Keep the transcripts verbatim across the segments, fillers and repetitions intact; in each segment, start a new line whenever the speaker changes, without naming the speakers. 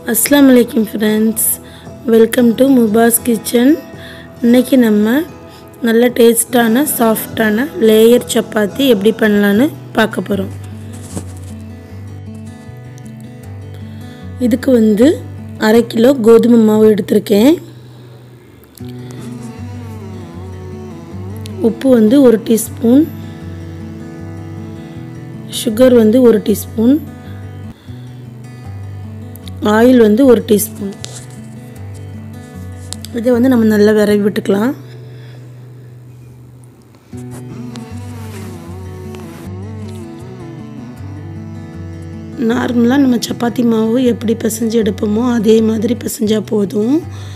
Assalamu alaikum friends, welcome to Muba's kitchen. இன்னைக்கு நம்ம நல்ல டேஸ்டான சாஃப்ட்டான லேயர் சப்பாத்தி எப்படி பண்ணலாம்னு பார்க்க போறோம். இதுக்கு வந்து அரை கிலோ கோதுமை மாவு எடுத்துர்க்கேன். உப்பு வந்து ஒரு டீஸ்பூன், sugar வந்து ஒரு டீஸ்பூன், ஆயில் வந்து ஒரு டீஸ்பூன். இதை வந்து நம்ம நல்லா விரவி விட்டுக்கலாம். நார்மலாக நம்ம சப்பாத்தி மாவு எப்படி பிசைஞ்சு எடுப்போமோ அதே மாதிரி பிசைஞ்சா போதும்.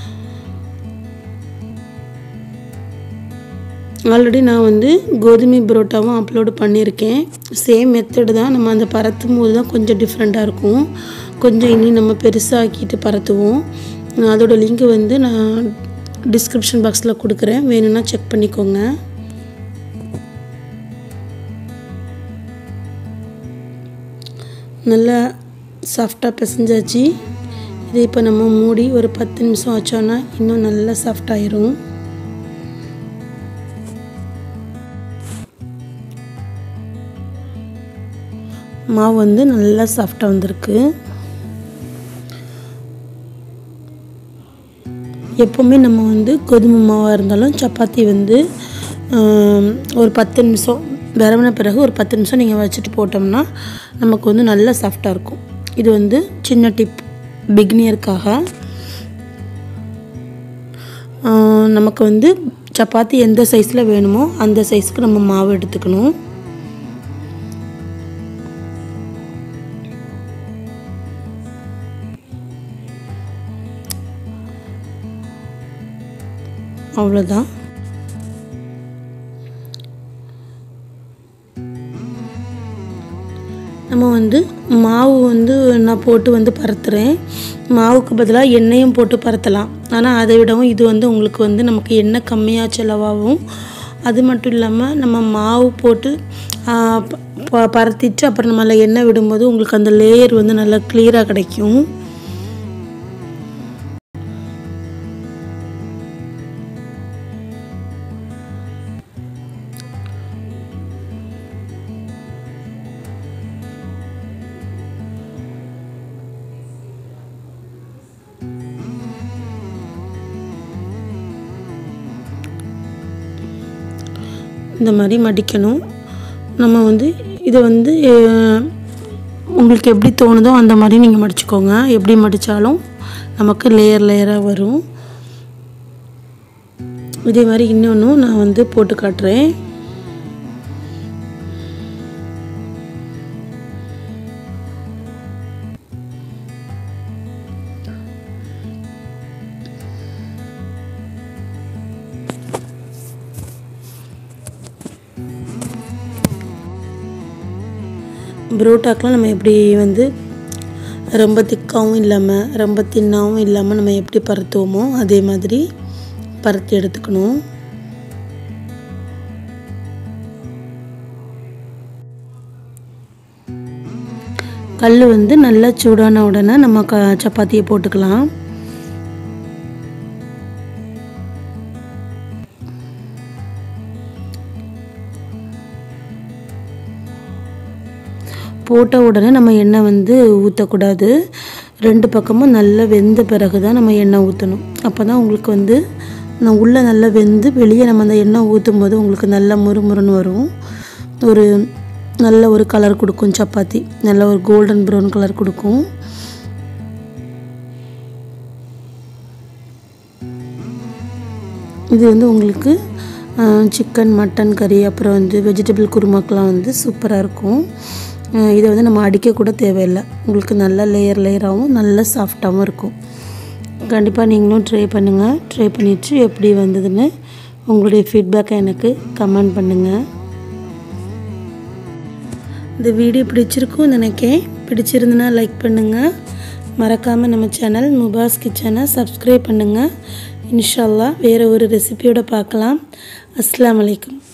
ஆல்ரெடி நான் வந்து கோதுமை பரோட்டாவும் அப்லோடு பண்ணியிருக்கேன். சேம் மெத்தடு தான். நம்ம அந்த பரத்தும் போது தான் கொஞ்சம் டிஃப்ரெண்ட்டாக இருக்கும். கொஞ்சம் இனி நம்ம பெருசாக்கிட்டு பரத்துவோம். அதோட லிங்க் வந்து நான் டிஸ்கிரிப்ஷன் பாக்ஸில் கொடுக்குறேன், வேணும்னா செக் பண்ணிக்கோங்க. நல்லா சாஃப்டாக பிசைஞ்சாச்சு. இது இப்போ நம்ம மூடி ஒரு பத்து நிமிஷம் வச்சோன்னா இன்னும் நல்லா சாஃப்டாயிரும். மாவு வந்து நல்லா சாஃப்டாக வந்திருக்கு. எப்போவுமே நம்ம வந்து கோதுமை மாவாக இருந்தாலும் சப்பாத்தி வந்து ஒரு பத்து நிமிஷம் விரவின பிறகு ஒரு பத்து நிமிஷம் நீங்கள் வச்சுட்டு போட்டோம்னா நமக்கு வந்து நல்லா சாஃப்டாக இருக்கும். இது வந்து சின்ன டிப் பிகினியருக்காக. நமக்கு வந்து சப்பாத்தி எந்த சைஸில் வேணுமோ அந்த சைஸுக்கு நம்ம மாவு எடுத்துக்கணும். அவ்வளோதான். நம்ம வந்து மாவு வந்து நான் போட்டு வந்து பரத்துறேன். மாவுக்கு பதிலாக எண்ணெயும் போட்டு பரத்தலாம். ஆனால் அதை விடவும் இது வந்து உங்களுக்கு வந்து நமக்கு எண்ணெய் கம்மியாக செலவாகும். அது மட்டும் இல்லாமல் நம்ம மாவு போட்டு பரத்திட்டு அப்புறம் நம்ம அதில் எண்ணெய் விடும்போது உங்களுக்கு அந்த லேயர் வந்து நல்லா கிளியராக கிடைக்கும். இந்த மாதிரி மடிக்கணும். நம்ம வந்து இதை வந்து உங்களுக்கு எப்படி தோணுதோ அந்த மாதிரி நீங்கள் மடிச்சுக்கோங்க. எப்படி மடித்தாலும் நமக்கு லேயர் லேயராக வரும். இதே மாதிரி இன்னொன்றும் நான் வந்து போட்டு காட்டுறேன். பரோட்டாக்கெலாம் நம்ம எப்படி வந்து ரொம்ப திக்காகவும் இல்லாமல் ரொம்ப தின்னாகவும் இல்லாமல் நம்ம எப்படி பரத்துவோமோ அதே மாதிரி பரத்தி எடுத்துக்கணும். கல் வந்து நல்லா சூடான உடனே நம்ம க சப்பாத்தியை போட்டுக்கலாம். போட்ட உடனே நம்ம எண்ணெய் வந்து ஊற்றக்கூடாது. ரெண்டு பக்கமும் நல்லா வெந்த பிறகு தான் நம்ம எண்ணெய் ஊற்றணும். அப்போ தான் உங்களுக்கு வந்து நான் உள்ளே நல்லா வெந்து வெளியே நம்ம அந்த எண்ணெய் ஊற்றும் போது உங்களுக்கு நல்லா முறுமுறுன்னு வரும். ஒரு நல்ல ஒரு கலர் கொடுக்கும் சப்பாத்தி. நல்ல ஒரு கோல்டன் ப்ரௌன் கலர் கொடுக்கும். இது வந்து உங்களுக்கு சிக்கன் மட்டன் கறி அப்புறம் வந்து வெஜிடபிள் குருமாக்கெலாம் வந்து சூப்பராக இருக்கும். இதை வந்து நம்ம அடிக்க கூட தேவையில்லை. உங்களுக்கு நல்ல லேயர் லேயராகவும் நல்ல சாஃப்டாகவும் இருக்கும். கண்டிப்பாக நீங்களும் ட்ரை பண்ணுங்கள். ட்ரை பண்ணிவிட்டு எப்படி வந்ததுன்னு உங்களுடைய ஃபீட்பேக்கை எனக்கு கமெண்ட் பண்ணுங்கள். இந்த வீடியோ பிடிச்சிருக்கும் நினைக்கேன். பிடிச்சிருந்துன்னா லைக் பண்ணுங்கள். மறக்காமல் நம்ம சேனல் முபாஸ் கிச்சனை சப்ஸ்கிரைப் பண்ணுங்கள். இன்ஷா அல்லாஹ் வேறு ஒரு ரெசிபியோடு பார்க்கலாம். அஸ்ஸலாமு அலைக்கும்.